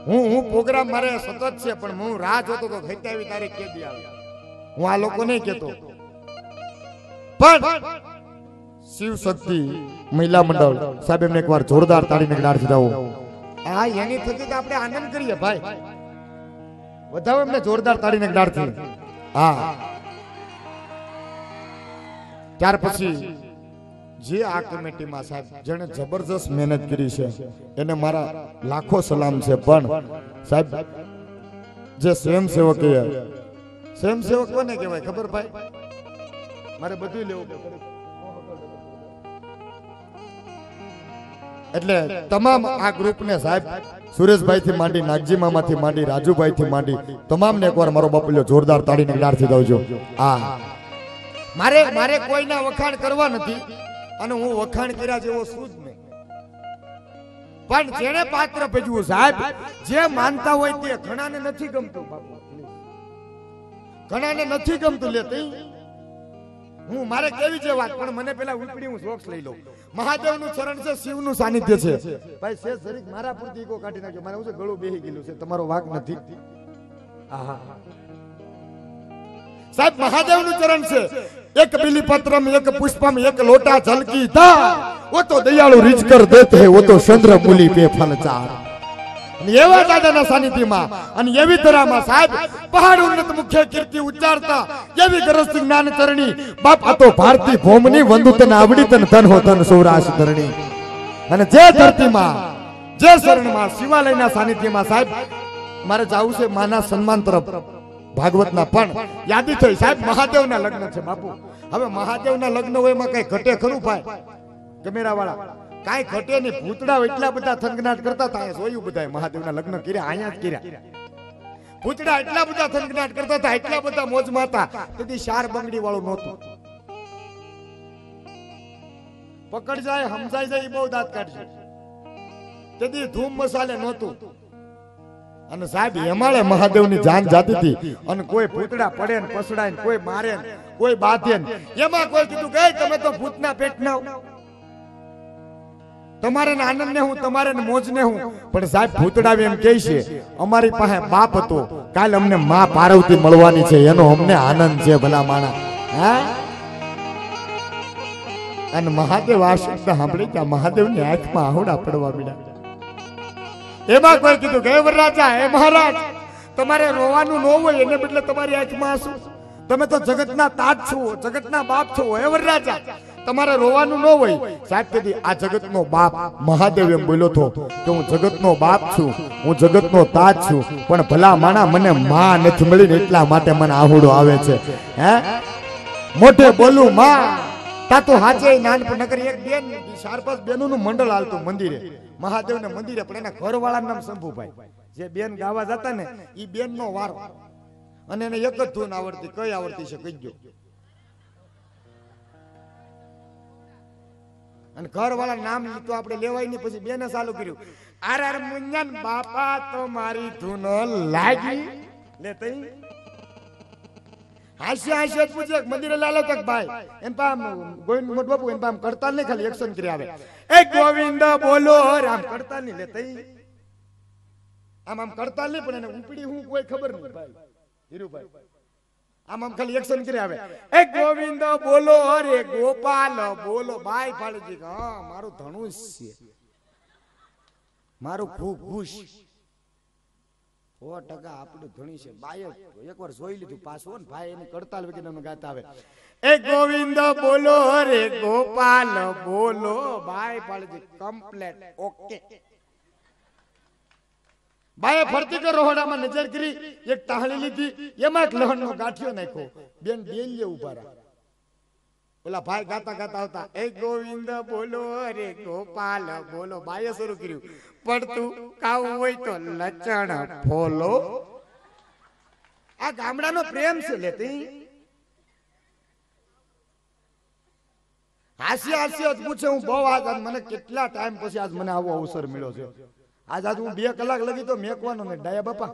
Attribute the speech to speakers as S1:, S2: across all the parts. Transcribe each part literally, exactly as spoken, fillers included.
S1: હું હું પ્રોગ્રામ મારે સતત છે પણ હું રાહ જોતો તો સત્યાવીસ તારીખ કેદી આવે હું આ લોકો નહીં કહેતો પણ શિવ શક્તિ મહિલા મંડળ સાહેબ એમને એકવાર જોરદાર તાળીને ગડાડથી જાઓ આ એની થકી આપણે આનંદ કરીએ ભાઈ વધાવો એમને જોરદાર તાળીને ગડાડથી હા ત્યાર પછી જે આ કમિટીમાં સાહેબ જેને જબરજસ્ત મહેનત કરી છે એને મારા લાખો સલામ છે પણ સાહેબ જે સ્વયંસેવક સ્વયંસેવક કોને કહેવાય ખબર ભાઈ મારે બધું લેવું એટલે તમામ આ ગ્રુપને સાહેબ સુરેશભાઈ થી માંડી નાગજી મામા થી માંડી રાજુભાઈ થી માંડી તમામને એકવાર મારો બાપુલ્યો જોરદાર તાળીને ગડાડથી દઉં આ મારે મારે કોઈના વખાણ કરવા નથી અને હું વખાણ કર્યા જેવો છું જ નહીં પણ જેને પાત્ર ભજવું સાહેબ જે માનતા હોય તે ઘણાને નથી ગમતું બાપુ ઘણાને નથી ગમતું લેતી હું મારે કેવી છે વાત પણ મને પેલા ઉપડી હું શોખ લઈ લઉં મહાદેવનું ચરણ છે શિવનું સાનિધ્ય છે ભાઈ છે જરીક મારા પૂરતી ઈગો કાઢી નાખ્યો મારે હું છે ગળું બેહી ગયેલું છે તમારો વાક નથી આહા સાહેબ મહાદેવનું ચરણ છે એક બિલીપत्रम એક પુષ્પમ એક લોટા જલ કી धा वो तो दयालु रिच कर देते हैं वो तो चंद्र मूली पे फल चार एवा दादाना सानिध्यમાં અને એવી તરામાં સાહેબ પહાડ ઉન્નત મુખ્ય કીર્તિ ઉચ્ચારતા એવી ગરજ જ્ઞાન ચરણી બાપ આ તો ભારતી ભૂમની વંદુતન આવડી તન ધન હો તન સૌરાષ્ટ્ર ધરણી અને જે ધરતીમાં જે શરણમાં શિવાલયના સાનિધ્યમાં સાહેબ મારે જાવું છે માના સન્માન તરફ ભાગવતના પણ યાદી થઈ સાહેબ મહાદેવના લગ્ન છે બાપુ હવે મહાદેવના લગ્ન હોય એમાં કઈ ઘટે ખરું ભાઈ કેમેરા વાળા કાઈ ઘટે નહીં ભૂતડા એટલા બધા થનગનાટ કરતા હતા જોયું બધાય મહાદેવના લગ્ન કર્યા અહીંયા જ કર્યા ભૂતડા એટલા બધા થનગનાટ કરતા હતા એટલા બધા મોજમાં હતા તેથી ચાર બંગડી વાળું નહોતું પકડ જાય સમજાઈ જાય બહુ દાંત કાઢશે તેથી ધૂમ મસાલે નહોતું અને સાહેબ હેમાળે મહાદેવની જાન જાતી હતી અને કોઈ ભૂતડા પડે ને પસડાય ને કોઈ મારે ને કોઈ બાધે ને એમાં કોઈ કીધું કે તમે તો ભૂતના પેટના તમારે ને આનંદ ને હું તમારે ને મોજ ને હું પણ સાહેબ ભૂતડા એમ કહે છે અમારી પાસે બાપ હતો કાલ અમને માં પાર્વતી મળવાની છે એનો અમને આનંદ છે ભલા માણા હા અને મહાદેવ આ શબ્દ સાંભળી ત્યાં મહાદેવની આંખમાં આહુડા પડવા મળ્યા એમાં કોઈ કીધું કે વરરાજા હે મહારાજ તમારે રોવાનું ન હોય એને બદલે તમારી આંખમાં આંસુ તમે તો જગતના તાજ છો જગતના બાપ છો હે વરરાજા તમારે રોવાનું ન હોય સાહેબ કીધી આ જગતનો બાપ મહાદેવ એમ બોલ્યો તો કે હું જગતનો બાપ છું હું જગતનો તાજ છું પણ ભલા માણા મને માં નથી મળી એટલા માટે મને આહુડો આવે છે હે મોઢે બોલું માં તા તો હાચે નાનપણ નગર એક બેન ચાર પાંચ બેનોનું મંડળ હાલતું મંદિરે મહાદેવના મંદિરે પણ એના ઘરવાળાનું નામ શંભુભાઈ જે બેન ગાવા જતા ને ઈ બેન નો વારો અને એને એક જ ધૂન આવડતી કઈ આવડતી છે કહી ગયો અને ઘરવાળા નામ તો આપણે લેવાય નહીં પછી બેને ચાલુ કર્યું આર આર મુંજન બાપા તો મારી ધૂન લાગી લે તઈ હાસ્ય હાસ્ય પૂછે મંદિરે લાલો તક ભાઈ એમ પામ ગોવિંદ મોટ બાપુ એમ પામ કરતા નહીં ખાલી એક્શન કરી આવે એ ગોવિંદ બોલો રામ કરતા નહીં લે તઈ આમ આમ કરતા નહીં પણ એને ઉપડી હું કોઈ ખબર નહીં ભાઈ હીરુભાઈ આમ આમ ખાલી એક્શન કરી આવે એ ગોવિંદ બોલો રે ગોપાલ બોલો ભાઈ ફાળજી હા મારું ધનુષ છે મારું ખૂબ ખુશ સો ટકા આપણું ધણી છે બાય એકવાર જોઈ લીધું પાછું ને ભાઈ એની કડતાલ વગેરે ગાતા આવે એ ગોવિંદ બોલો રે ગોપાલ બોલો ભાઈ ફાળજી કમ્પ્લીટ ઓકે બાએ ફરતી કર રોહડામાં નજર કરી એક તાહળી લીધી એમાં એક લહણનો ગાંઠિયો નાખ્યો બેન બેલીએ ઉભા રહ્યા ઓલા ભાઈ ગાતા ગાતા આવતા એ ગોવિંદ બોલો રે ગોપાલ બોલો બાએ શરૂ કર્યું પડતું કાવું હોય તો લચણ ફોલો આ ગામડાનો પ્રેમ છે લેતી હાસ્ય હાસ્ય જ પૂછે હું બહુ આજ મને કેટલા ટાઈમ પછી આજ મને આવો અવસર મળ્યો છે આજ આજ હું બે કલાક લગી તો મેકવાનો ને ડાયા બાપા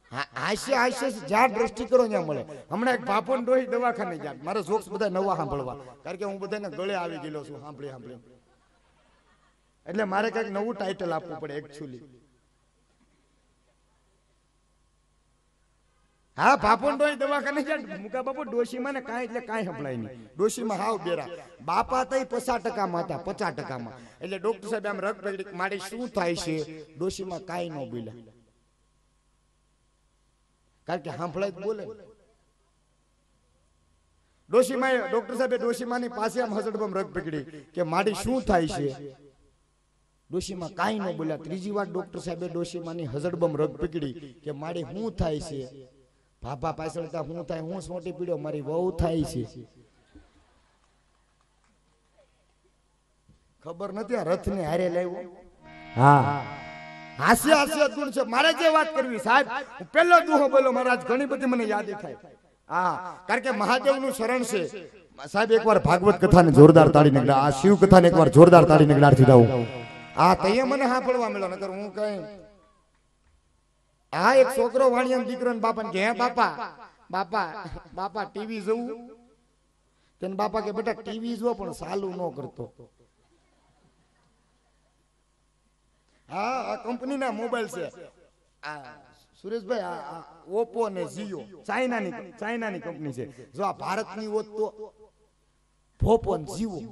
S1: હાસ્ય હાસ્ય જ્યાં દ્રષ્ટિ કરો ત્યાં મળે. હમણાં એક બાપુને ડોહી દવાખાને ગયા, મારા જોક્સ બધા નવા સાંભળવા, કારણ કે હું બધાને ગળે આવી ગયેલો છું સાંભળી સાંભળી, એટલે મારે કઈક નવું ટાઇટલ આપવું પડે એકચ્યુઅલી. હા, બાપુને ડોહી દવાખાને ગયા, મુકા બાપુ ડોશીમાં ને કાંઈ એટલે કાંઈ સંભળાય નહીં. ડોશીમાં હાવ બેરા, બાપા તઈ પચાસ ટકામાં હતા, પચાસ ટકામાં. એટલે ડોક્ટર સાહેબ આમ રગ પકડી, મારી શું થાય છે? ડોશીમાં કાંઈ ન બોલ્યા, કારણ કે સાંભળાય બોલે. ડોશીમાં ડોક્ટર સાહેબે ડોશીમાની પાસે આમ હસડબમ રગ પકડી કે મારી શું થાય છે? ડોશીમાં કાંઈ ન બોલ્યા. ત્રીજી વાર ડોક્ટર સાહેબે ડોશીમાની હસડબમ રગ પકડી કે મારી શું થાય છે? ભાભા પાછળતા હું થાય, હું સોટી પીડ્યો, મારી વહુ થાય છે. ખબર નથી આ રથ ને હારે લાવ્યો. હા, હાસ્ય હાસ્ય ગુણ છે. મારે જે વાત કરવી સાહેબ, હું પહેલો દુહો બોલો મહારાજ, ઘણી બધી મને યાદ થાય. હા, કારણ કે મહાદેવનું શરણ છે સાહેબ. એકવાર ભાગવત કથાને જોરદાર તાળી નીકળ્યા, આ શિવ કથાને એકવાર જોરદાર તાળી નીકળાડતી દઉં. આ તઈએ મને સાંભળવા મળ્યો, નકર હું કઈ. હા, એક છોકરો વાણિયા દીકરો ને બાપા કે હે બાપા બાપા બાપા ટીવી જોવું? તેને બાપા કે બેટા ટીવી જો પણ ચાલુ ન કરતો. હા, આ કંપનીના મોબાઈલ છે આ સુરેશભાઈ, આ ઓપ્પો ને જીઓ, ચાઇનાની ચાઇનાની કંપની છે. જો આ ભારતની હોત તો ભોપો ને જીવો.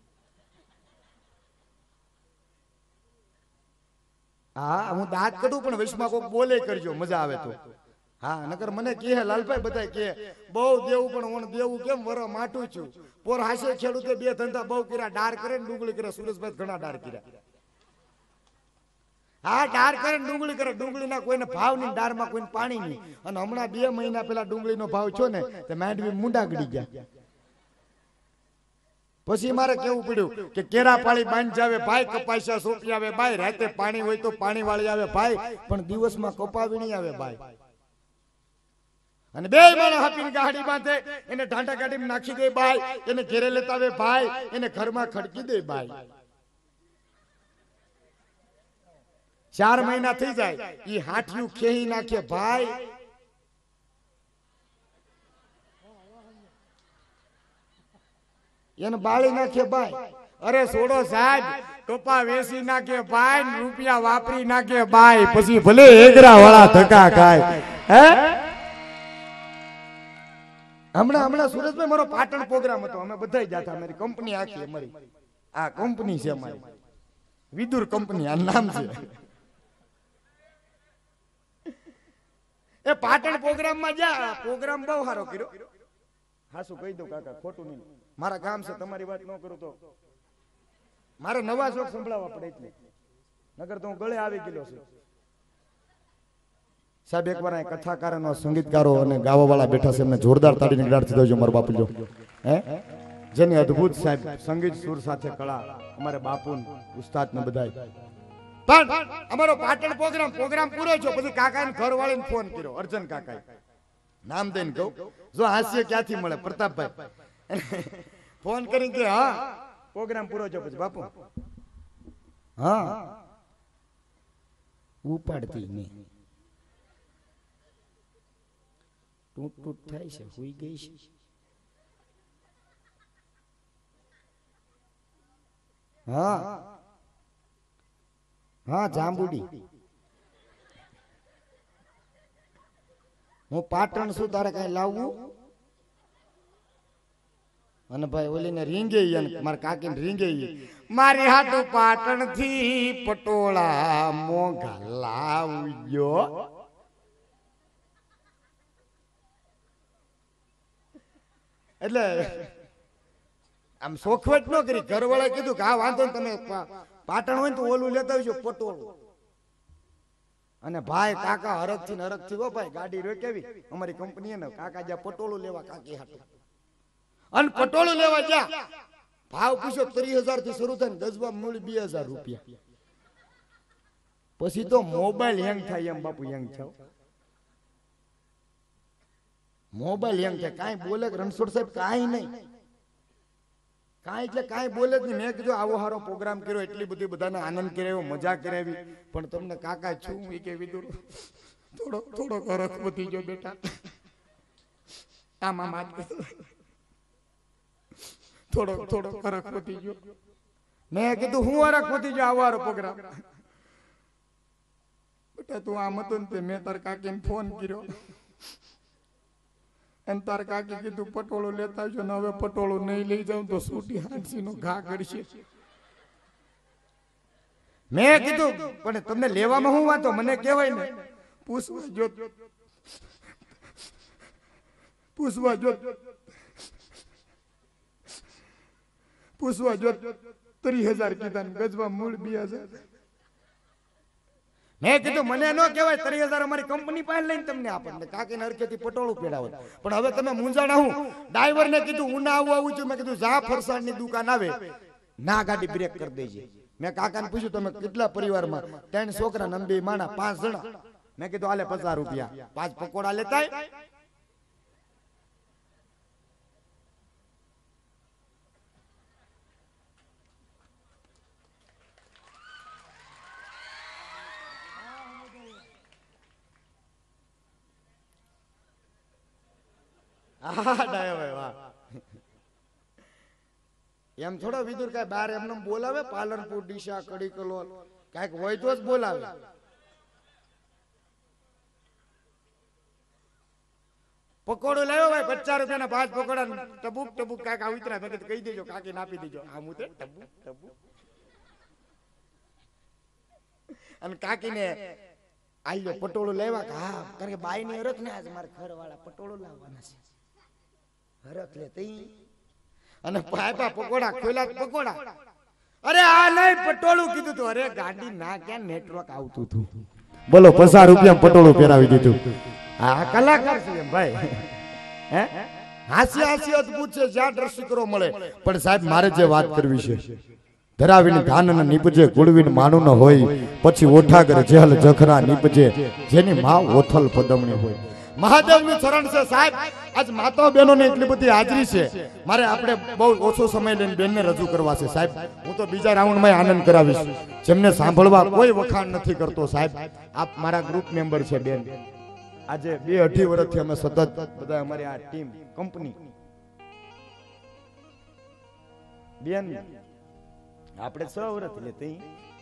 S1: હા, હું દાંત કઢું પણ વૈશમાં કોક બોલે કરજો, મજા આવે તો. હા, નકર મને કહે લાલભાઈ બધા કે બહુ દેવું, પણ ઓણ દેવું કેમ વર માટું છું. પોર હાસે ખેડૂતે બે ધંધા બહુ કર્યા, ડાર કરે ને ડુંગળી કરે. સુરેશભાઈ ઘણા ડાર કર્યા. હા, ડાર કરે ને ડુંગળી કરે. ડુંગળીના કોઈને ભાવ નહીં, ડારમાં કોઈને પાણી નહીં. અને હમણાં બે મહિના પેલા ડુંગળીનો ભાવ છો ને તે માંડવી મુંડા ગડી ગયા. પછી મારે કેવું પડ્યું કે કેરા પાળી બાંધ જાવે ભાઈ, કપાસિયા સોંપી આવે ભાઈ, રાતે પાણી હોય તો પાણી વાળી આવે ભાઈ, પણ દિવસમાં કપાવી નહીં આવે ભાઈ. અને બે માણસ હાપીને ગાડી બાંધે, એને ઢાંટા ગાડીમાં નાખી દે ભાઈ, એને ઘેરે લેતા આવે ભાઈ, એને ઘરમાં ખડકી દે ભાઈ. ચાર મહિના થઈ જાય, ઈ હાથિયું ખેહી નાખે ભાઈ. એને બાળી નાખે ભાઈ. અરે છોડો સાહેબ, ટોપા વેસી નાખે ભાઈ, રૂપિયા વાપરી નાખે ભાઈ, પછી ભલે એગરા વાળા ધક્કા ખાય. હે, હમણાં હમણાં સુરેશભાઈ મારો પાટણ પ્રોગ્રામ હતો, અમે બધા જાતા, અમારી કંપની આખી, અમારી આ કંપની છે અમારી વિદુર કંપની, આ નામ છે. એ પાટણ પ્રોગ્રામ માં જા, પ્રોગ્રામ બહુ સારો કર્યો. હાસું કહી દઉં કાકા, ખોટું નહીં. મારા ગામ છે, તમારી વાત ન કરું તો મારે નવા શોખ સંભળાવવા પડે, એટલે નગર તો હું ગળે આવી ગયેલો છું. સાહેબ એકવાર અહીં કથાકારો, સંગીતકારો અને ગાવા વાળા બેઠા છે, એમને જોરદાર તાળી નીકળાડતી દઉં. મારા બાપુ જો હે, જેની અદ્ભુત સાહેબ સંગીત સુર સાથે કળા, અમારે બાપુ ઉસ્તાદ ને બધા. પણ અમારો પાટણ પ્રોગ્રામ પ્રોગ્રામ પૂરો થયો પછી કાકા ને ઘર વાળીને ફોન કર્યો, અર્જન કાકા નામ દઈને કહું, જો હાસ્ય ક્યાંથી મળે પ્રતાપભાઈ. ફોન કરીને કે હા પ્રોગ્રામ પૂરો થયો પછી બાપુ હા ઉપાડતી નહીં, ટૂટ ટૂટ થાય છે, હુઈ ગઈ છે. હા હા જાંબુડી, હું પાટણ છું, તારે કઈ લાવવું? અને ભાઈ ઓલીને રીંગે, મારા કાકીને રીંગે, મારી હાટુ પાટણ થી પટોળા મોંઘા લાવજો. એટલે આમ સોખવટ ન કરી, ઘરવાળાએ કીધું કે હા વાંધો ને, તમે પાટણ હોય ને તો ઓલું લેતા આવજો પટોળું. અને ભાઈ કાકા હરખ થી હરખ થી હો ભાઈ, ગાડી રોકેવી અમારી કંપની ને, કાકા જ્યાં પટોળું લેવા કાકી હાટું, અને પટોળું લેવા જા ભાવ પૂછ્યો ત્રીસ હજાર થી શરૂ થાય, ગજબા મળી બે હજાર રૂપિયા. પછી તો મોબાઈલ હેંગ થાય, એમ બાપુ હેંગ થાવ, મોબાઈલ હેંગ થાય. કાંઈ બોલે રણછોડ સાહેબ? કાંઈ નહીં, કાંઈ એટલે કાંઈ બોલે જ નહીં. મેં કીધું આવો સારો પ્રોગ્રામ કર્યો, એટલી બધી બધાને આનંદ કરાવ્યો, મજા કરાવી, પણ તમને કાકા છું એ કે વિદુર થોડો થોડો હરખ વધી ગયો બેટા, આમાં માત થોડો થોડો હરખ વધી ગયો. મેં કીધું હું હરખ વધી ગયો આવારો પ્રોગ્રામ. બેટા તું આમ હતો ને તે મેં તાર કાકીને ફોન કર્યો અને તાર કાકી કીધું પટોળું લેતા આવજો ને હવે પટોળું નહીં લઈ જાઉં તો સૂટી હાંસી નો ઘા કરશે. મેં કીધું પણ તમને લેવામાં હું વાંધો, મને કહેવાય ને પૂછવા જો પૂછવા જો પૂછવા જો ત્રીસ હજાર કીધા ને ગજવા મૂળ બે હજાર. મેં કીધું મને ન કહેવાય, ત્રીસ હજાર અમારી કંપની પાસે લઈને તમને આપણને કાકીને હરખેથી પટોળું પેડાવો. પણ હવે તમે મૂંઝાણા હું ડ્રાઈવર ને કીધું હું ના આવું આવું છું. મેં કીધું જા ફરસાણ ની દુકાન આવે ના ગાડી બ્રેક કરી દેજે. મેં કાકાને પૂછ્યું તમે કેટલા પરિવારમાં? ત્રણ છોકરા ને બે માણા પાંચ જણા. મેં કીધું હાલે પચાસ રૂપિયા પાંચ પકોડા લેતા. એમ થોડો વિદુર કઈ બાર એમને બોલાવે? પાલનપુર ડીસા કડી કલોલ કઈક હોય તો જ બોલાવે. પકોડો લાવ્યો ભાઈ પચાસ રૂપિયા ના પાંચ પકોડા ટબુક ટબુક કાંઈક આવી ઉતરા. મેં કીધું કહી દેજો કાકીને આપી દેજો. આમ ઉતરે ટબુક ટબુક અને કાકીને આલ્યો પટોળું લેવા. હા કારણ કે બાઈ ની હરખ ને આજ મારે ઘર વાળા પટોળું લાવવાના છે. હરખ લે તઈ અને પાપા પકોડા ખોલા પકોડા. અરે આ નહીં પટોળું કીધું તું. અરે ગાડી ના ક્યાં નેટવર્ક આવતું હતું. બોલો પચાસ રૂપિયા પટોળું પહેરાવી દીધું. આ કલાકાર છે એમ ભાઈ. હે હાસ્ય હાસ્ય અદભુત છે જ્યાં દર્શકરો મળે. પણ સાહેબ મારે જે વાત કરવી છે, ધરાવીને ધાન ન નીપજે ગુળવીને માનું ન હોય, પછી ઓઠાગર જેહલ જખરા નીપજે જેની માં ઓથલ પદમણી હોય. મહાદેવનું ચરણ છે સાહેબ. આજ માતાઓ બહેનો ને એટલી બધી હાજરી છે. મારે આપણે બહુ ઓછો સમય લઈને બેનને રજૂ કરવા છે સાહેબ. હું તો બીજા રાઉન્ડમાં આનંદ કરાવીશ. જેમને સાંભળવા કોઈ વખાણ નથી કરતો સાહેબ. આપ મારા ગ્રુપ મેમ્બર છે બેન. આજે બે અઢી વર્ષથી અમે સતત બધા અમારી આ ટીમ કંપની બેન આપણે છ વર્ષ લેતી